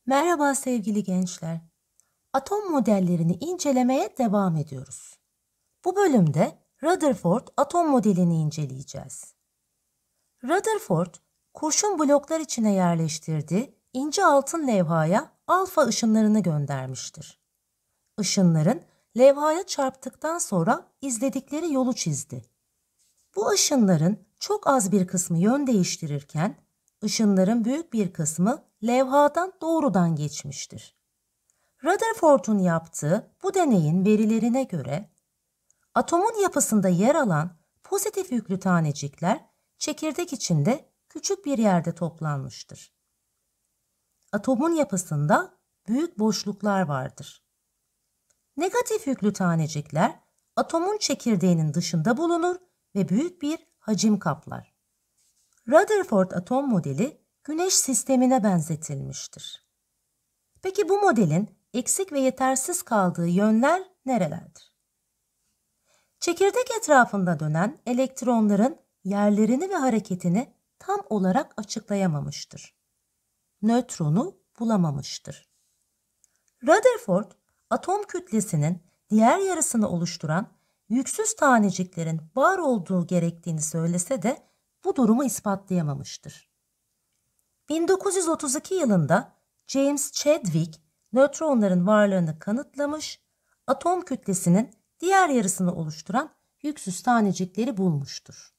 Merhaba sevgili gençler. Atom modellerini incelemeye devam ediyoruz. Bu bölümde Rutherford atom modelini inceleyeceğiz. Rutherford, kurşun bloklar içine yerleştirdiği ince altın levhaya alfa ışınlarını göndermiştir. Işınların levhaya çarptıktan sonra izledikleri yolu çizdi. Bu ışınların çok az bir kısmı yön değiştirirken, ışınların büyük bir kısmı levhadan doğrudan geçmiştir. Rutherford'un yaptığı bu deneyin verilerine göre, atomun yapısında yer alan pozitif yüklü tanecikler çekirdek içinde küçük bir yerde toplanmıştır. Atomun yapısında büyük boşluklar vardır. Negatif yüklü tanecikler atomun çekirdeğinin dışında bulunur ve büyük bir hacim kaplar. Rutherford atom modeli Güneş sistemine benzetilmiştir. Peki bu modelin eksik ve yetersiz kaldığı yönler nerelerdir? Çekirdek etrafında dönen elektronların yerlerini ve hareketini tam olarak açıklayamamıştır. Nötronu bulamamıştır. Rutherford, atom kütlesinin diğer yarısını oluşturan yüksüz taneciklerin var olduğu gerektiğini söylese de bu durumu ispatlayamamıştır. 1932 yılında James Chadwick nötronların varlığını kanıtlamış, atom kütlesinin diğer yarısını oluşturan yüksüz tanecikleri bulmuştur.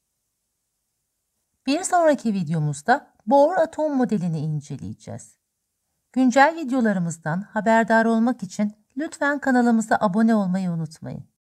Bir sonraki videomuzda Bohr atom modelini inceleyeceğiz. Güncel videolarımızdan haberdar olmak için lütfen kanalımıza abone olmayı unutmayın.